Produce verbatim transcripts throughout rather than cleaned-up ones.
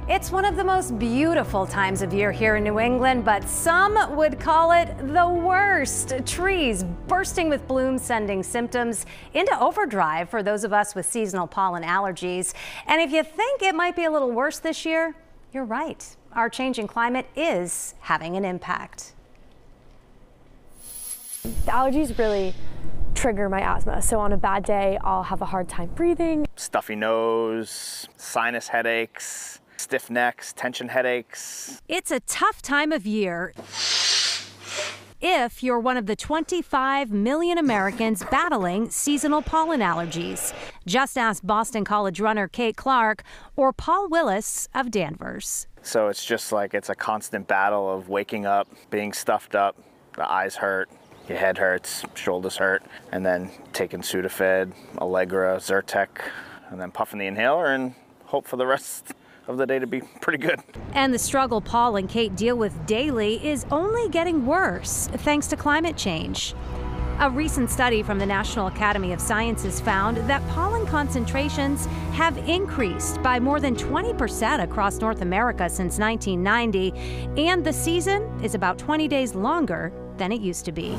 It's one of the most beautiful times of year here in New England, but some would call it the worst. Trees bursting with bloom, sending symptoms into overdrive for those of us with seasonal pollen allergies. And if you think it might be a little worse this year, you're right. Our changing climate is having an impact. The allergies really trigger my asthma. So on a bad day, I'll have a hard time breathing. Stuffy nose, sinus headaches, stiff necks, tension headaches. It's a tough time of year if you're one of the twenty-five million Americans battling seasonal pollen allergies. Just ask Boston College runner Kate Clark or Paul Willis of Danvers. So it's just like it's a constant battle of waking up, being stuffed up, the eyes hurt, your head hurts, shoulders hurt, and then taking Sudafed, Allegra, Zyrtec, and then puffing the inhaler and hope for the rest of the day to be pretty good. And the struggle Paul and Kate deal with daily is only getting worse thanks to climate change. A recent study from the National Academy of Sciences found that pollen concentrations have increased by more than twenty percent across North America since nineteen ninety, and the season is about twenty days longer than it used to be.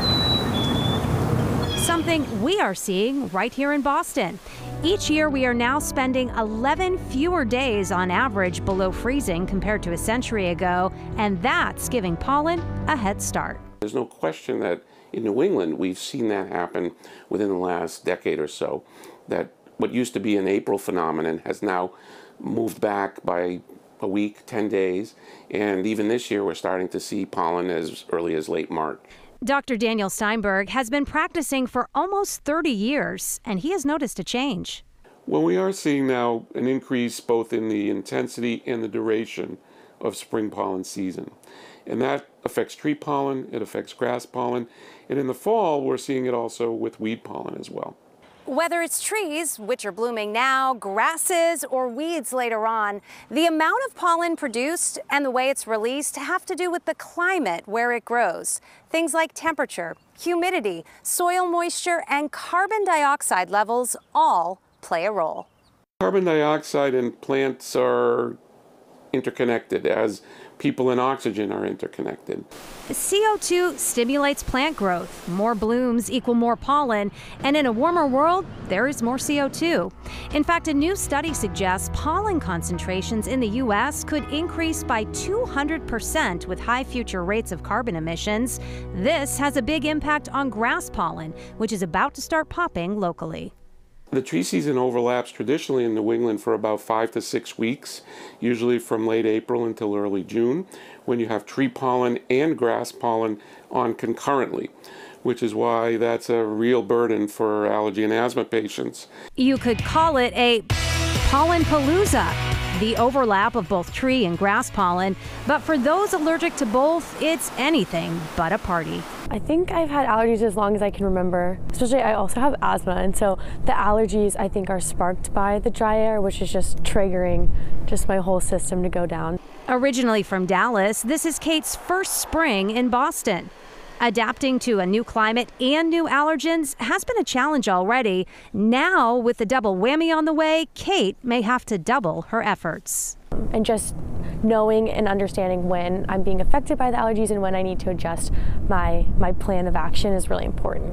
Something we are seeing right here in Boston. Each year we are now spending eleven fewer days on average below freezing compared to a century ago, and that's giving pollen a head start. There's no question that in New England we've seen that happen within the last decade or so, that what used to be an April phenomenon has now moved back by a week, ten days, and even this year we're starting to see pollen as early as late March. Doctor Daniel Steinberg has been practicing for almost thirty years, and he has noticed a change. Well, we are seeing now an increase both in the intensity and the duration of spring pollen season. And that affects tree pollen, it affects grass pollen, and in the fall we're seeing it also with weed pollen as well. Whether it's trees, which are blooming now, grasses, or weeds later on, the amount of pollen produced and the way it's released have to do with the climate where it grows. Things like temperature, humidity, soil moisture, and carbon dioxide levels all play a role. Carbon dioxide and plants are interconnected, as people and oxygen are interconnected. C O two stimulates plant growth. More blooms equal more pollen, and in a warmer world, there is more C O two. In fact, a new study suggests pollen concentrations in the U S could increase by two hundred percent with high future rates of carbon emissions. This has a big impact on grass pollen, which is about to start popping locally. The tree season overlaps traditionally in New England for about five to six weeks, usually from late April until early June, when you have tree pollen and grass pollen on concurrently, which is why that's a real burden for allergy and asthma patients. You could call it a pollen palooza, the overlap of both tree and grass pollen, but for those allergic to both, it's anything but a party. I think I've had allergies as long as I can remember. Especially I also have asthma, and so the allergies I think are sparked by the dry air, which is just triggering just my whole system to go down. Originally from Dallas, this is Kate's first spring in Boston. Adapting to a new climate and new allergens has been a challenge already. Now, with the double whammy on the way, Kate may have to double her efforts. And just knowing and understanding when I'm being affected by the allergies and when I need to adjust my, my plan of action is really important.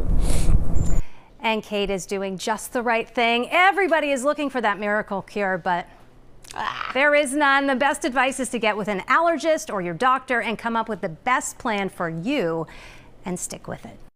And Kate is doing just the right thing. Everybody is looking for that miracle cure, but there is none. The best advice is to get with an allergist or your doctor and come up with the best plan for you and stick with it.